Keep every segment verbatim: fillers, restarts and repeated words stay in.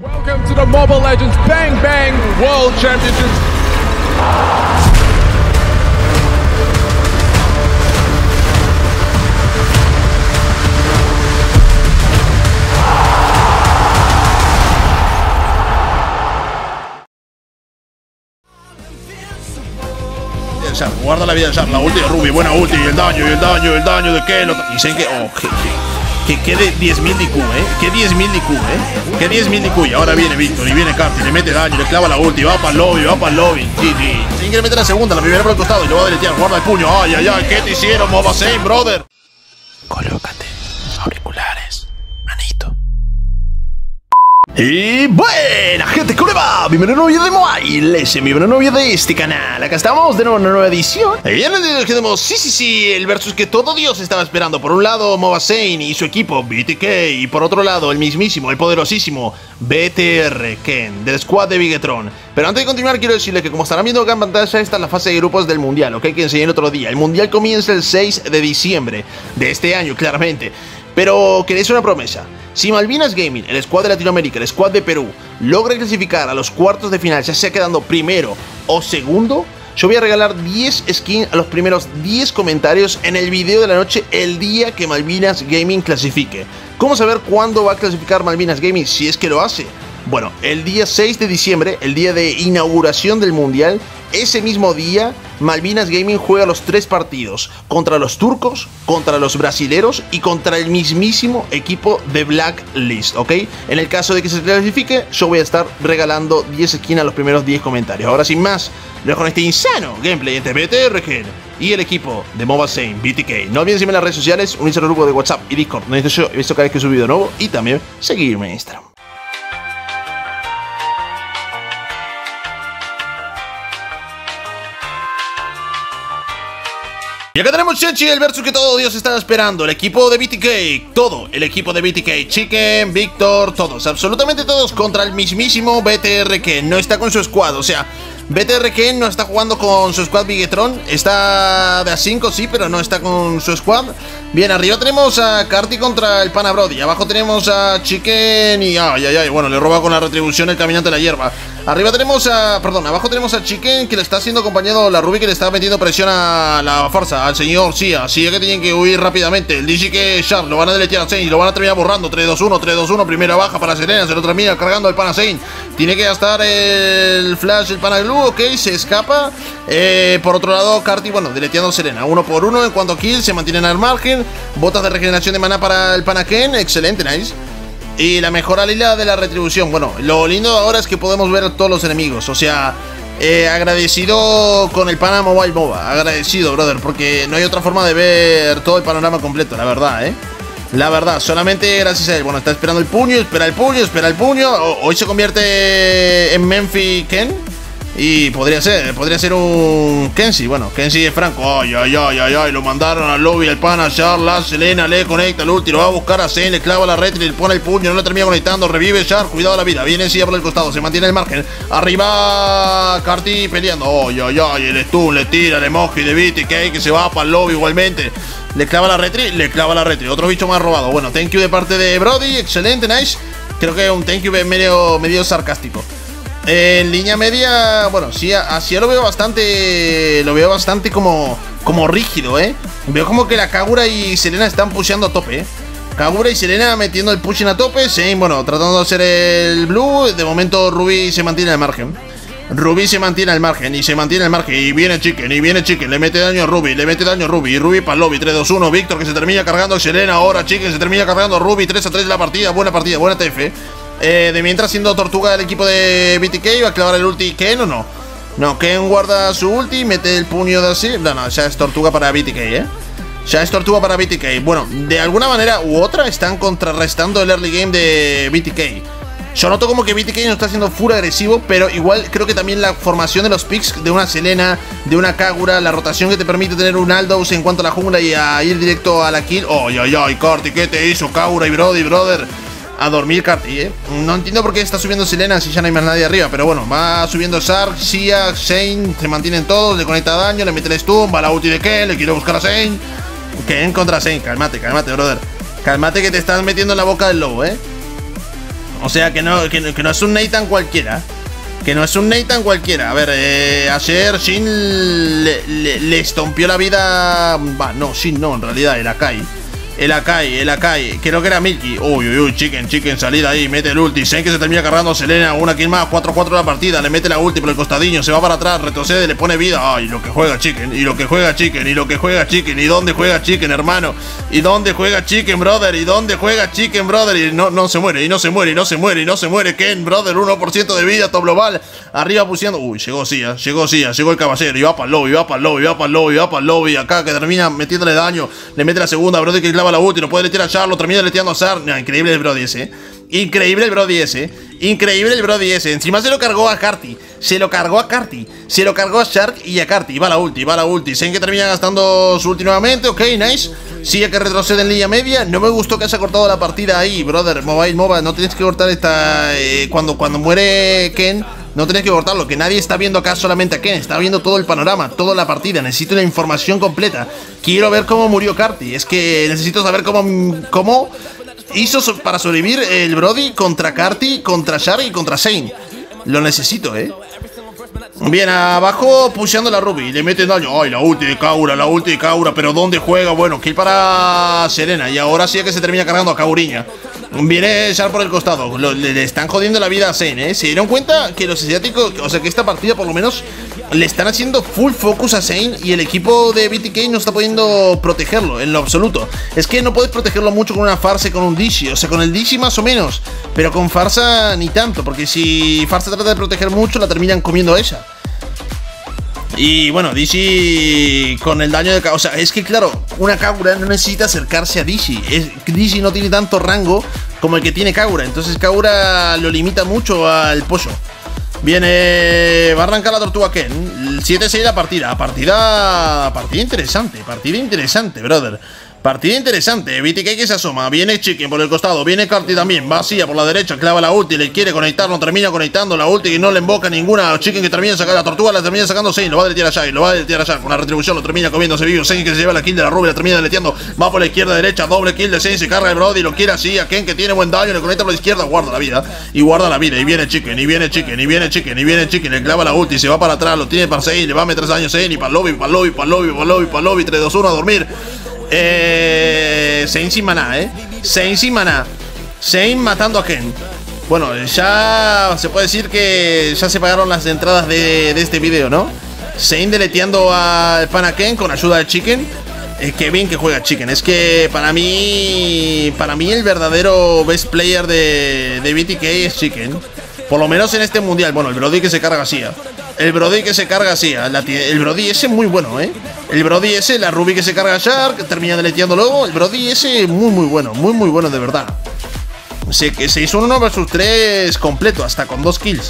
Welcome to the Mobile Legends Bang Bang World Championships. Guarda la vida del Shark, la ulti de Ruby, buena ulti, y el daño, y el daño, y el daño de qué, y sé que, oh, que, que, que de diez mil de I Q, eh, que diez mil de I Q, eh, que diez mil de I Q, y ahora viene Víctor, y viene Carti, le mete daño, le clava la ulti, va para el lobby, va para el lobby, G G, sin que meter la segunda, la primera por el costado, y lo va a deletear, guarda el puño, ay, ay, ay, ¿qué te hicieron, Mobasane, brother? Colócate auriculares, manito. Y buena gente, ¿cómo le va? Bienvenido a un nuevo video de Mobile, ese mi nuevo video de este canal. Acá estamos de nuevo en una nueva edición. Y en el video que tenemos, sí, sí, sí, el versus que todo Dios estaba esperando. Por un lado, Mobasane y su equipo B T K. Y por otro lado, el mismísimo, el poderosísimo B T R Ken, del squad de Bigetron. Pero antes de continuar, quiero decirles que como estarán viendo acá en pantalla, esta es la fase de grupos del Mundial, ¿ok? Que enseñé el otro día. El Mundial comienza el seis de diciembre de este año, claramente. Pero queréis una promesa. Si Malvinas Gaming, el squad de Latinoamérica, el squad de Perú, logra clasificar a los cuartos de final, ya sea quedando primero o segundo, yo voy a regalar diez skins a los primeros diez comentarios en el video de la noche el día que Malvinas Gaming clasifique. ¿Cómo saber cuándo va a clasificar Malvinas Gaming si es que lo hace? Bueno, el día seis de diciembre, el día de inauguración del Mundial, ese mismo día, Malvinas Gaming juega los tres partidos, contra los turcos, contra los brasileros y contra el mismísimo equipo de Blacklist, ¿ok? En el caso de que se clasifique, yo voy a estar regalando diez skins a los primeros diez comentarios. Ahora sin más, les dejo con este insano gameplay entre B T R Ken y el equipo de Mobasane B T K. No olviden seguirme en las redes sociales, unirse al grupo de WhatsApp y Discord, donde yo he visto cada vez que subo video nuevo, y también seguirme en Instagram. Y acá tenemos Chenchi, el versus que todo Dios estaba esperando. El equipo de B T K, todo el equipo de B T K, Chicken, Víctor, todos, absolutamente todos contra el mismísimo B T R Ken. No está con su squad, o sea, B T R Ken no está jugando con su squad Bigetron. Está de A cinco, sí, pero no está con su squad. Bien, arriba tenemos a Carti contra el Pana Brody. Abajo tenemos a Chicken y ay, ay, ay, bueno, le roba con la retribución el caminante de la hierba. Arriba tenemos a, perdón, abajo tenemos a Chicken, que le está haciendo acompañado la Ruby, que le está metiendo presión a la farsa, al señor Sia. Así es que tienen que huir rápidamente. El D J que Shark lo van a deletear a Zane y lo van a terminar borrando. tres dos uno, tres dos uno, primera baja para Serena, se lo termina cargando el Pana Zane. Tiene que gastar el flash, el Pana Glue, ok, se escapa. Eh, por otro lado, Carti, bueno, deleteando a Serena, uno por uno en cuanto a kills, se mantienen al margen. Botas de regeneración de maná para el Pana Ken, excelente, nice. Y la mejora lila de la retribución. Bueno, lo lindo ahora es que podemos ver a todos los enemigos. O sea, eh, agradecido con el Pana Mobile MOBA. Agradecido, brother, porque no hay otra forma de ver todo el panorama completo, la verdad, eh. La verdad, solamente gracias a él. Bueno, está esperando el puño, espera el puño, espera el puño. Hoy se convierte en Memphis Ken. Y podría ser, podría ser un Kenzie. Bueno, Kenzie es franco. Ay, ay, ay, ay, ay. Lo mandaron al lobby, al Pana, Shark, la Selena, le conecta el ulti, lo va a buscar a Zen, le clava la red, le pone el puño, no le termina conectando, revive Shark, cuidado la vida, viene Sia por el costado, se mantiene el margen. Arriba Carti peleando. Ay, ay, ay, el stun le tira el emoji de B T K que se va para el lobby igualmente. Le clava la retri, le clava la retri. Otro bicho más robado. Bueno, thank you de parte de Brody, excelente, nice. Creo que un thank you medio, medio sarcástico. En línea media, bueno, sí, así lo veo bastante. Lo veo bastante como, como rígido, eh. Veo como que la Kagura y Selena están pusheando a tope, eh. Kagura y Selena metiendo el pushing a tope. Sí, bueno, tratando de hacer el blue. De momento Ruby se mantiene al margen. Ruby se mantiene al margen y se mantiene al margen. Y viene Chicken, y viene Chicken. Le mete daño a Ruby, le mete daño a Ruby. Y Ruby para el lobby, tres dos uno. Víctor que se termina cargando a Selena. Ahora Chicken se termina cargando a Ruby. tres a tres la partida. Buena partida, buena T F. Eh, de mientras, siendo Tortuga del equipo de B T K, ¿va a clavar el ulti Ken o no? No, Ken guarda su ulti, mete el puño de así. No, no, ya es Tortuga para B T K, ¿eh? Ya es Tortuga para B T K. Bueno, de alguna manera u otra están contrarrestando el early game de B T K. Yo noto como que B T K no está siendo full agresivo, pero igual creo que también la formación de los picks de una Selena, de una Kagura, la rotación que te permite tener un Aldous en cuanto a la jungla y a ir directo a la kill. Ay, ay, ay, Carti, ¿qué te hizo Kagura y Brody, brother? A dormir Carti, eh. No entiendo por qué está subiendo Selena si ya no hay más nadie arriba. Pero bueno, va subiendo Shark, Sia, Zane. Se mantienen todos, le conecta daño, le mete el stun. Va la ulti de Ken, le quiere buscar a Zane. Ken contra Zane, cálmate, cálmate, brother. Cálmate que te estás metiendo en la boca del lobo, eh. O sea, que no, que, que no es un Nathan cualquiera. Que no es un Nathan cualquiera. A ver, eh, ayer Shin le, le, le estompió la vida. Va, no, Shin no, en realidad, el Akai. El Akai, el Akai, creo que era Milky. Uy, uy, uy, Chicken, Chicken, salida ahí, mete el ulti. Sen que se termina cargando a Selena, una kill más, cuatro cuatro de la partida. Le mete la ulti por el costadillo, se va para atrás, retrocede, le pone vida. Ay, lo que juega Chicken, y lo que juega Chicken, y lo que juega Chicken. ¿Y dónde juega Chicken, hermano? ¿Y dónde juega Chicken, brother? ¿Y dónde juega Chicken, brother? Y no, no se muere, y no se muere, y no se muere, y no se muere. Ken, brother, uno por ciento de vida, top global. Arriba pusiendo. Uy, llegó Sia, llegó Sia, llegó el caballero. Y va para el lobby, va para el lobby, va para el lobby, va para el lobby. Acá que termina metiéndole daño. Le mete la segunda, brother, que clava la ulti, no puede tirar a Charlo, termina leteando a Sar. No, increíble el Brody ese. Increíble el Brody ese. Increíble el Brody ese. Encima se lo cargó a Carti. Se lo cargó a Carti. Se lo cargó a Shark y a Carti. Va la ulti, va la ulti. Sen que termina gastando su ulti nuevamente. Ok, nice. Sigue que retrocede en línea media. No me gustó que haya cortado la partida ahí, brother. Mobile, mobile. No tienes que cortar esta. Eh, cuando, cuando muere Ken, no tienes que cortarlo. Que nadie está viendo acá solamente a Ken. Está viendo todo el panorama, toda la partida. Necesito la información completa. Quiero ver cómo murió Carti. Es que necesito saber cómo. Cómo hizo so para sobrevivir el Brody contra Carti, contra Shark y contra Zane. Lo necesito, eh. Bien, abajo pusheando la Ruby. Le meten daño. Ay, la ulti de Kaura, la ulti de Kaura. Pero ¿dónde juega? Bueno, kill para Serena. Y ahora sí que se termina cargando a Kauriña. Viene Shark por el costado. Lo, le, le están jodiendo la vida a Zane, ¿eh? Se dieron cuenta que los asiáticos, o sea que esta partida por lo menos le están haciendo full focus a Zane. Y el equipo de B T K no está pudiendo protegerlo en lo absoluto. Es que no puedes protegerlo mucho con una Farsa y con un Dishi. O sea, con el Dishi más o menos, pero con Farsa ni tanto. Porque si Farsa trata de proteger mucho, la terminan comiendo a ella. Y bueno, Dishi con el daño de... O sea, es que claro, una Kaura no necesita acercarse a Dishi. Es, Dishi no tiene tanto rango como el que tiene Kaura. Entonces Kaura lo limita mucho al pollo. Viene... Va a arrancar la tortuga Ken. siete seis la partida. Partida... Partida interesante. Partida interesante, brother. Partida interesante, B T K que se asoma. Viene Chicken por el costado, viene Carti también. Vacía por la derecha, clava la ulti. Le quiere conectar, no termina conectando la ulti. Y no le emboca ninguna. Chicken que termina sacando la tortuga, la termina sacando Zane. Lo va a deletear a Shai, lo va a deletear a Shai. Con la retribución lo termina comiéndose vivo. Zane que se lleva la kill de la Ruby, la termina deleteando. Va por la izquierda, derecha, doble kill de Zane. Se carga el Brody, lo quiere así. A Ken que tiene buen daño, le conecta por la izquierda. Guarda la vida, y guarda la vida. Y viene Chicken, y viene Chicken, y viene Chicken, y viene Chicken. Le clava la ulti, se va para atrás, lo tiene para Zane. Le va a meter daño a Zane. Y para el lobby, para el lobby, para el lobby, para el lobby, para el lobby. tres, dos, uno a dormir. Eh, Zane sin maná, eh Zane sin maná. Zane matando a Ken. Bueno, ya se puede decir que ya se pagaron las entradas de, de este video, ¿no? Zane deleteando al pana Ken con ayuda de Chicken. eh, Qué bien que juega Chicken. Es que para mí Para mí el verdadero best player de, de B T K es Chicken. Por lo menos en este mundial. Bueno, el Brody que se carga así, ¿eh? El Brody que se carga así, ¿eh? La, el Brody ese muy bueno, ¿eh? El Brody ese, la Ruby que se carga a Shark, termina deleteando luego. El Brody ese muy muy bueno, muy muy bueno de verdad. Se, se hizo un uno versus tres completo, hasta con dos kills.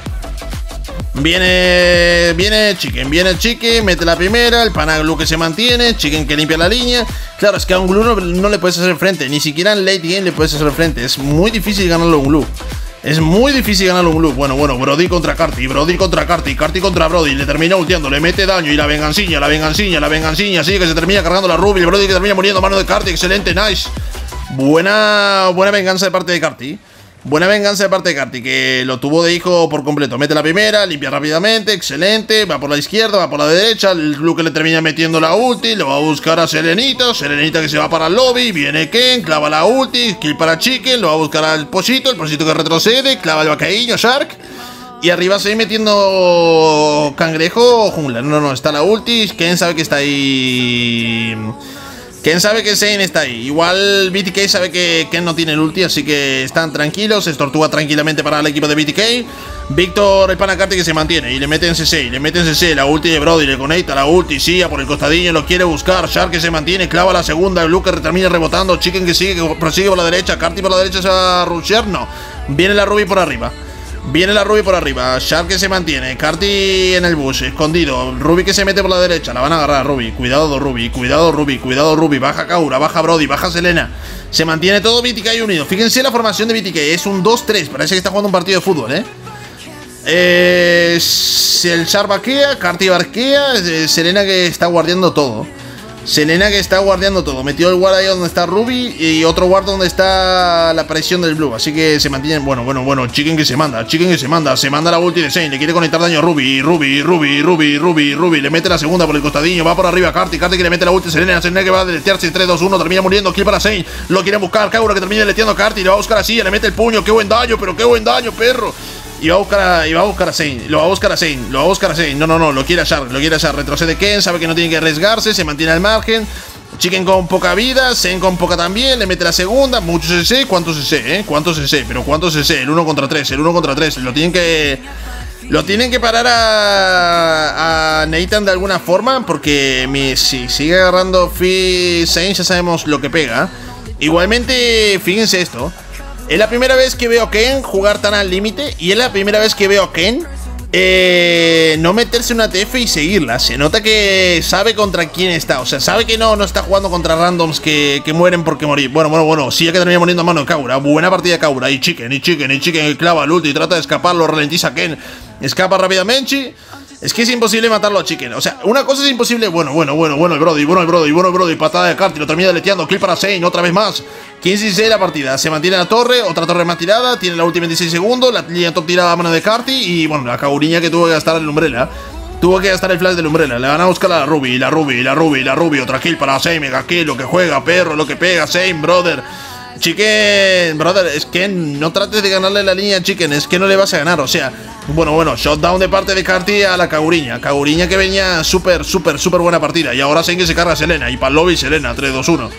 Viene Viene Chicken, viene Chicken, mete la primera. El pana Glue que se mantiene, Chicken que limpia la línea. Claro, es que a un Glue no, no le puedes hacer frente. Ni siquiera en late game le puedes hacer frente. Es muy difícil ganarlo a un Glue. Es muy difícil ganarlo un Glue. Bueno, bueno, Brody contra Carti, Brody contra Carti, Carti contra Brody. Le termina ulteando, le mete daño. Y la venganciña, la venganciña, la venganciña. Sigue que se termina cargando la Ruby. El Brody que termina muriendo a mano de Carti. Excelente, nice. Buena, buena venganza de parte de Carti. Buena venganza de parte de Carti, que lo tuvo de hijo por completo. Mete la primera, limpia rápidamente, excelente. Va por la izquierda, va por la derecha. El Glue que le termina metiendo la ulti. Lo va a buscar a Serenita. Serenita que se va para el lobby. Viene Ken, clava la ulti. Kill para Chicken, lo va a buscar al Pollito. El Pollito que retrocede, clava el vacaíño, Shark. Y arriba se va metiendo Cangrejo o Jungla. No, no, está la ulti. Ken sabe que está ahí. Ken sabe que Zane está ahí. Igual B T K sabe que Ken no tiene el ulti, así que están tranquilos. Se tortuga tranquilamente para el equipo de B T K. Víctor, el panacarte que se mantiene. Y le mete en C C, y le mete en C C. La ulti de Brody, le conecta la ulti. Sí, por el costadillo, lo quiere buscar. Shark que se mantiene, clava la segunda. Blue que termina rebotando. Chicken que sigue, que prosigue por la derecha. Carti por la derecha, se va a rushear. No, viene la Ruby por arriba. Viene la Ruby por arriba, Shark que se mantiene, Carti en el bush, escondido, Ruby que se mete por la derecha, la van a agarrar Ruby, cuidado Ruby, cuidado Ruby, cuidado Ruby, baja Kaura, baja Brody, baja Selena, se mantiene todo B T K unido, fíjense la formación de B T K, es un dos tres, parece que está jugando un partido de fútbol, eh. eh el Shark vaquea, Carti vaquea, eh, Selena que está guardiando todo. Selena que está guardeando todo. Metió el guard ahí donde está Ruby y otro guard donde está la aparición del Blue. Así que se mantienen. Bueno, bueno, bueno. Chicken que se manda. Chicken que se manda. Se manda la ulti de Zane. Le quiere conectar daño a Ruby. Ruby, Ruby, Ruby, Ruby, Ruby. Le mete la segunda por el costadillo. Va por arriba a Carti. Carti que le mete la ulti a Selena. Selena que va a deletearse. tres, dos, uno. Termina muriendo. Kill para Zane. Lo quiere buscar. Kaura que termina deleteando a Carti. Le va a buscar así. Le mete el puño. Qué buen daño. Pero qué buen daño, perro. Y va a buscar a, y va a buscar a Zane. Lo va a buscar a Zane. Lo va a buscar a Zane. No, no, no. Lo quiere a Shark. Lo quiere a Shark. Retrocede Ken. Sabe que no tiene que arriesgarse. Se mantiene al margen. Chicken con poca vida, Zen con poca también, le mete la segunda, muchos C C, ¿cuántos C C, eh? ¿Cuántos C C? Pero ¿cuántos C C? El uno contra tres, el uno contra tres, lo tienen que... Lo tienen que parar a, a Nathan de alguna forma, porque mi, si sigue agarrando Fi Zen ya sabemos lo que pega. Igualmente, fíjense esto, es la primera vez que veo a Ken jugar tan al límite, y es la primera vez que veo a Ken... Eh, no meterse en una T F y seguirla. Se nota que sabe contra quién está. O sea, sabe que no, no está jugando contra randoms que, que mueren porque morir. Bueno, bueno, bueno, sí, ya que termina muriendo a mano de Kaura. Buena partida de Kaura. Y Chicken, y Chicken, y Chicken, y clava el ulti y trata de escapar, lo ralentiza Ken. Escapa rápidamente. Es que es imposible matarlo a Chicken. O sea, una cosa es imposible. Bueno, bueno, bueno, bueno, el Brody, bueno, el Brody, bueno, el Brody. Patada de Carti, lo termina deleteando. Kill para Zane, otra vez más. quince y seis la partida. Se mantiene la torre, otra torre más tirada. Tiene la última veintiséis segundos. La línea top tirada a mano de Carti. Y bueno, la Kauriña que tuvo que gastar el Umbrella. Tuvo que gastar el flash del Umbrella. Le van a buscar a la Ruby, la Ruby, la Ruby, la Ruby. Otra kill para Zane, mega kill. Lo que juega, perro, lo que pega, Zane, brother. Chicken, brother, es que no trates de ganarle la línea a Chicken, es que no le vas a ganar, o sea, bueno, bueno, shutdown de parte de Carti a la Kauriña, Kauriña que venía súper, súper, súper buena partida, y ahora sé que se carga Selena, y Pavlov y Selena, tres, dos, uno.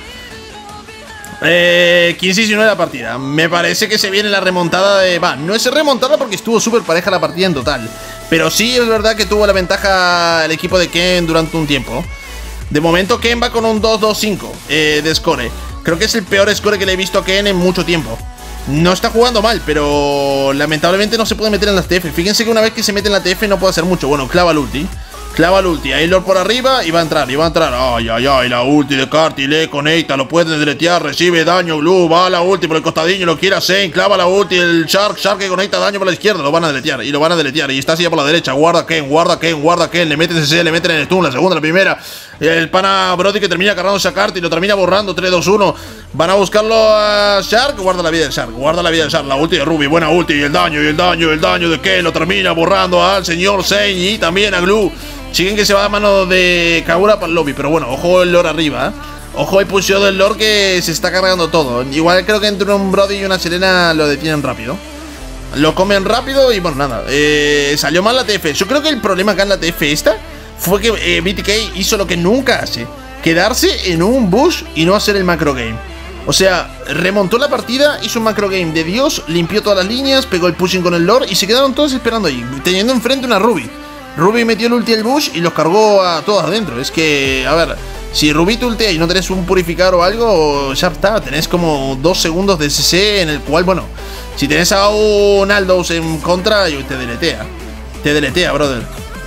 Eh, quince y diecinueve la partida, me parece que se viene la remontada de... Va, no es remontada porque estuvo súper pareja la partida en total, pero sí es verdad que tuvo la ventaja el equipo de Ken durante un tiempo. De momento Ken va con un dos dos cinco eh, de score. Creo que es el peor score que le he visto a Ken en mucho tiempo. No está jugando mal, pero lamentablemente no se puede meter en las T F. Fíjense que una vez que se mete en la T F no puede hacer mucho. Bueno, clava el ulti. Clava el ulti. Ahí Lord por arriba y va a entrar, y va a entrar. Ay, ay, ay, la ulti de Carti le conecta, lo puede deletear, recibe daño, Blue, va a la ulti por el costadillo, lo quiere a Zane, clava la ulti, el Shark, Shark que conecta daño por la izquierda, lo van a deletear, y lo van a deletear, y está así por la derecha, guarda Ken, guarda Ken, guarda Ken, le meten C C, le meten en el stun, la segunda, la primera, el pana Brody que termina cargándose a Carti, lo termina borrando, tres, dos, uno, van a buscarlo a Shark, guarda la vida del Shark, guarda la vida del Shark, la ulti de Ruby, buena ulti, y el daño, y el daño, y el daño de Ken, lo termina borrando al señor Zane, y también a Glue. Chicken que se va a mano de Kaura para el lobby. Pero bueno, ojo el Lord arriba, ¿eh? Ojo el pusheo del Lord que se está cargando todo. Igual creo que entre un Brody y una Selena lo detienen rápido. Lo comen rápido y bueno, nada, eh, salió mal la T F. Yo creo que el problema acá en la T F esta fue que eh, B T K hizo lo que nunca hace: quedarse en un bush y no hacer el macro game. O sea, remontó la partida, hizo un macro game de Dios, limpió todas las líneas, pegó el pushing con el Lord y se quedaron todos esperando ahí, teniendo enfrente una Ruby. Ruby metió el ulti al bush y los cargó a todos adentro. Es que, a ver, si Ruby te ultea y no tenés un purificador o algo, ya está, tenés como dos segundos de C C en el cual, bueno, si tenés a un Aldous en contra, te deletea. Te deletea, brother.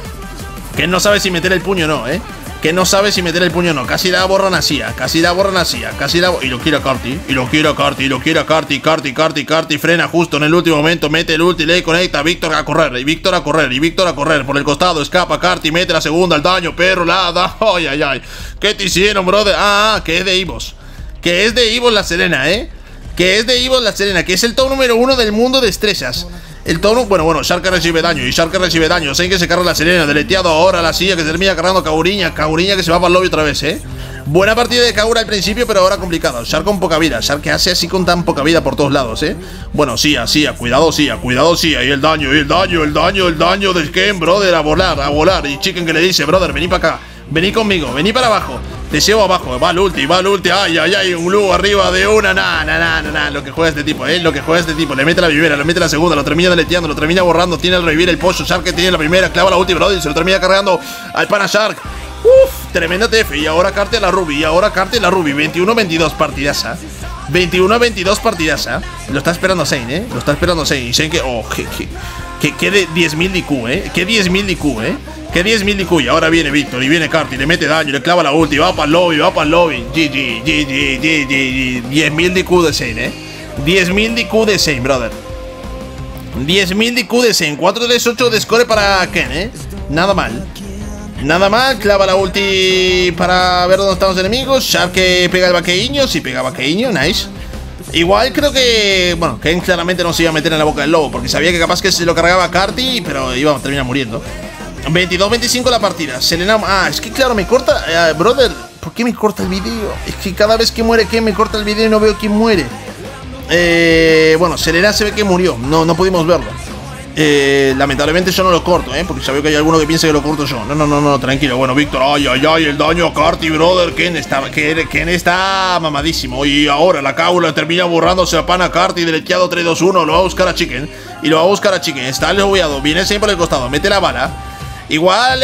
Que no sabe si meter el puño o no, eh. Que no sabe si meter el puño o no. Casi la borran así, casi la borran así, casi la... Y lo quiere a Carti, y lo quiere a Carti, y lo quiere a Carti, Carti, Carti, Carti, frena justo en el último momento, mete el ulti, le conecta, Víctor a correr, y Víctor a correr, y Víctor a correr, por el costado, escapa Carti, mete la segunda, el daño, perro, la da, ay, ay, ay. ¿Qué te hicieron, brother? Ah, que es de Ivos. Que es de Ivos la Selena, eh. Que es de Ivos la Selena, que es el top número uno del mundo de estrellas. El tono, bueno, bueno, Shark recibe daño y Shark recibe daño. Zane que se carga la Selena, deleteado ahora la silla que se termina cargando a Kauriña. Kauriña que se va para el lobby otra vez, eh. Buena partida de Kaura al principio, pero ahora complicado. Shark con poca vida, Shark que hace así con tan poca vida por todos lados, eh. Bueno, sí, así, cuidado, sí, cuidado, sí. Ahí el daño, y el daño, el daño, el daño del Ken, brother, a volar, a volar. Y Chicken que le dice, brother, vení para acá, vení conmigo, vení para abajo. Te llevo abajo, va el ulti, va el ulti, ay, ay, ay, un Blue arriba de una, nah, nah, nah, nah, nah, lo que juega este tipo, eh, lo que juega este tipo, le mete la primera, le mete la segunda, lo termina deleteando, lo termina borrando, tiene el revivir el pollo, Shark que tiene la primera, clava la ulti, brother, se lo termina cargando al pana Shark, uff, tremenda T F, y ahora Carti a la Ruby, y ahora Carti a la Ruby, veintiuno veintidós partidaza, veintiuno veintidós partidaza, lo está esperando Zane, eh, lo está esperando Zane, y Zane que, oh, que, que, que, que de diez mil de I Q, eh, que diez mil de I Q, eh. Que diez mil de I Q y ahora viene Víctor y viene Carti, le mete daño, le clava la ulti, va para el lobby, va para el lobby. G G, G G, G G, diez mil de I Q de Zane, eh. diez mil de I Q de Zane, brother. diez mil de I Q de Zane, cuatro tres ocho de score para Ken, eh. Nada mal. Nada más, clava la ulti para ver dónde están los enemigos. Sharp que pega el vaqueiño, sí pega vaqueiño, nice. Igual creo que, bueno, Ken claramente no se iba a meter en la boca del lobo, porque sabía que capaz que se lo cargaba Carti, pero iba a terminar muriendo. veintidós veinticinco la partida. Selena, ah, es que claro, me corta, eh, brother, ¿por qué me corta el video? Es que cada vez que muere Ken me corta el video y no veo quién muere. Eh, bueno, Selena se ve que murió, no, no pudimos verlo. Eh, lamentablemente yo no lo corto, eh, porque sabía que hay alguno que piensa que lo corto yo. No, no, no, no, tranquilo. Bueno, Víctor, ay, ay, ay, el daño a Carti, brother. Ken está, Ken, Ken está mamadísimo. Y ahora la cábula termina borrándose a pana Carti, deleteado tres dos uno. Lo va a buscar a Chicken. Y lo va a buscar a Chicken. Está leveado, viene siempre por el costado, mete la bala. Igual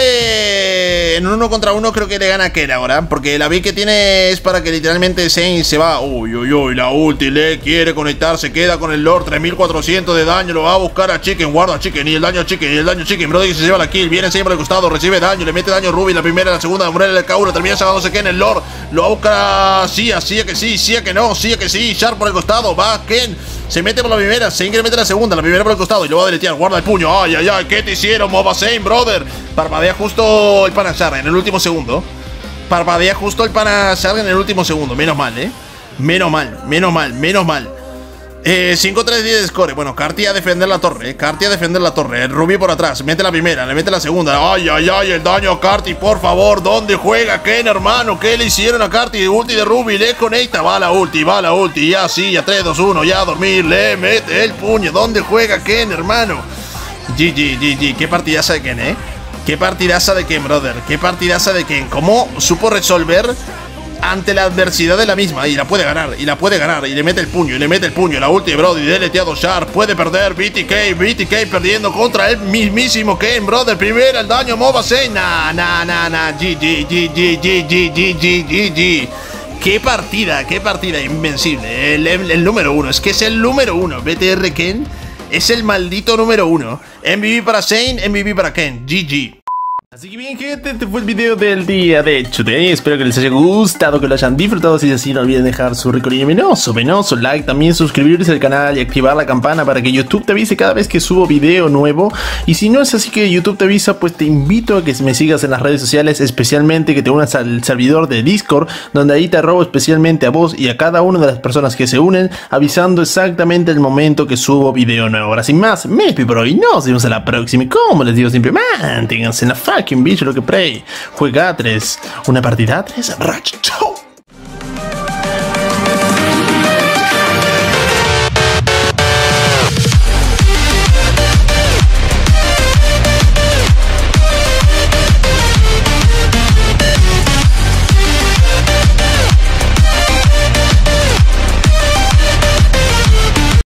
eh, en un uno contra uno creo que le gana a Ken ahora, porque la B que tiene es para que literalmente Zane se va. Uy, uy, uy, la ulti le quiere conectar, se queda con el Lord, tres mil cuatrocientos de daño, lo va a buscar a Chicken, guarda a Chicken, y el daño a Chicken, y el daño a Chicken, Brody se lleva la kill, viene siempre al costado, recibe daño, le mete daño a Ruby, la primera, la segunda, muere el Kaura, termina sacándose Ken, el Lord, lo va a buscar a Sia, Sia que sí, Sia que no, Sia que sí, Sharp por el costado, va Ken, se mete por la primera, Zane quiere meter la segunda, la primera por el costado, y lo va a deletear, guarda el puño, ay, ay, ay, ¿qué te hicieron, Mova Zane, brother? Parpadea justo el pana Shark en el último segundo. Parpadea justo el pana Shark en el último segundo. Menos mal, eh. Menos mal, menos mal, menos mal. Eh, cinco tres diez de score. Bueno, Carti a defender la torre, eh. Carti a defender la torre. Ruby por atrás. Mete la primera, le mete la segunda. Ay, ay, ay, el daño a Carti, por favor. ¿Dónde juega Ken, hermano? ¿Qué le hicieron a Carti? Ulti de Ruby, le conecta. Va la ulti, va la ulti. Ya sí, ya tres dos uno, ya a dormir. Le mete el puño. ¿Dónde juega Ken, hermano? G G, G G. Qué partidaza de Ken, eh. Qué partidaza de Ken, brother. Qué partidaza de Ken. Cómo supo resolver ante la adversidad de la misma. Y la puede ganar. Y la puede ganar. Y le mete el puño. Y le mete el puño. La ulti, brother. Deleteado Sharp. Puede perder. B T K. B T K perdiendo contra el mismísimo Ken, brother. Primera el daño. Mova Zane. Nah, nah, nah, nah. G G, G G, G G, G G, G G. Qué partida. Qué partida. Invencible. El, el, el número uno. Es que es el número uno. B T R Ken es el maldito número uno. M V P para Zane. M V P para Ken. G G. Así que bien, gente, este fue el video del día de Today. Espero que les haya gustado, que lo hayan disfrutado. Si es así, no olviden dejar su rico y venoso, venoso like, también suscribirse al canal y activar la campana para que YouTube te avise cada vez que subo video nuevo. Y si no es así que YouTube te avisa, pues te invito a que me sigas en las redes sociales, especialmente que te unas al servidor de Discord, donde ahí te robo especialmente a vos y a cada una de las personas que se unen, avisando exactamente el momento que subo video nuevo. Ahora sin más, me despido por hoy, nos vemos en la próxima y como les digo siempre, manténganse en la fucking bicho lo que play. Juega a tres, una partida a tres, racho.